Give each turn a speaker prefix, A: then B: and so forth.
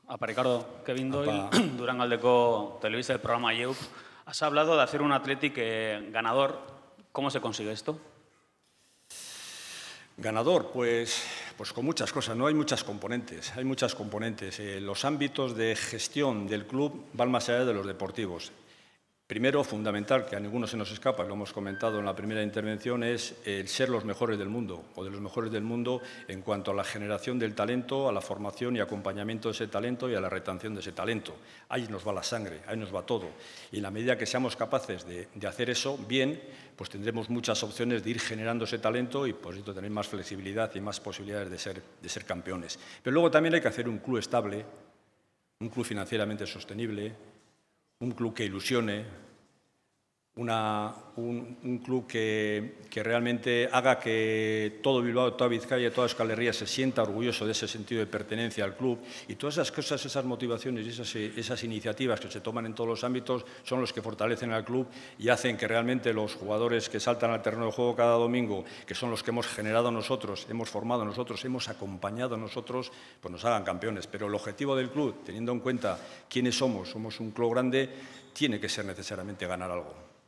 A: Apa Ricardo, Kevin Doyle,
B: Apa.
A: Durangaldeko Televisa del programa YEUP. Has hablado de hacer un Athletic ganador. ¿Cómo se consigue esto?
B: Ganador, pues con muchas cosas, ¿no? Hay muchas componentes. Los ámbitos de gestión del club van más allá de los deportivos. Primero, fundamental, que a ninguno se nos escapa, lo hemos comentado en la primera intervención, es el ser los mejores del mundo, o de los mejores del mundo en cuanto a la generación del talento, a la formación y acompañamiento de ese talento y a la retención de ese talento. Ahí nos va la sangre, ahí nos va todo. Y en la medida que seamos capaces de hacer eso bien, pues tendremos muchas opciones de ir generando ese talento y por eso tener más flexibilidad y más posibilidades de ser campeones. Pero luego también hay que hacer un club estable, un club financieramente sostenible, un club que ilusione, un club que realmente haga que todo Bilbao, toda Vizcaya, toda Euskal Herria se sienta orgulloso de ese sentido de pertenencia al club. Y todas esas cosas, esas motivaciones y esas iniciativas que se toman en todos los ámbitos son los que fortalecen al club y hacen que realmente los jugadores que saltan al terreno de juego cada domingo, que son los que hemos generado nosotros, hemos formado nosotros, hemos acompañado nosotros, pues nos hagan campeones. Pero el objetivo del club, teniendo en cuenta quiénes somos un club grande, tiene que ser necesariamente ganar algo.